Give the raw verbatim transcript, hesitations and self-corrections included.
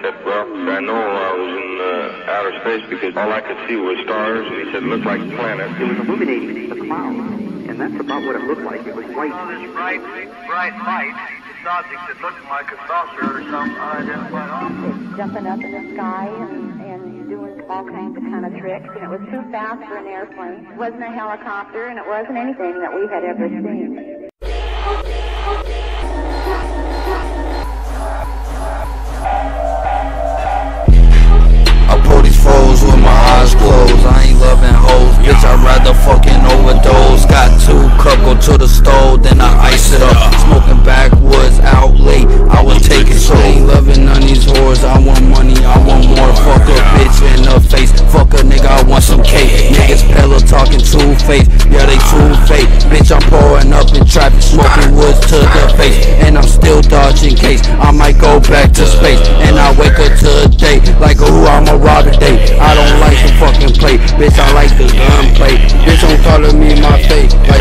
said, well, I know I was in uh, outer space because all I could see was stars, and he said it looked like planets. It was illuminating the clouds, and that's about what it looked like. It was white. All this bright, bright light, this object that looked like a saucer or some unidentified object. It's jumping up in the sky and, and doing all kinds of kind of tricks, and it was too fast for an airplane. It wasn't a helicopter, and it wasn't anything that we had ever seen. I pull these foes with my eyes closed. I ain't loving hoes, bitch, I'd rather fucking overdose. Got two cup, go to the stove, then I ice it up. Smoking backwoods, out late, I was taking so. Ain't loving none of these whores, I want money, I want more. Fuck a bitch in the face, fuck a nigga, I want some cake. Niggas pillow talking two-faced, yeah they two-faced. Bitch, I'm pouring up in traffic, smoking woods to the face. And I'm still dodging case, I might go back to space. And I wake up today, like who I'ma rob today. I don't like the fucking play, bitch, I like the gunplay. Bitch, don't color me in my face.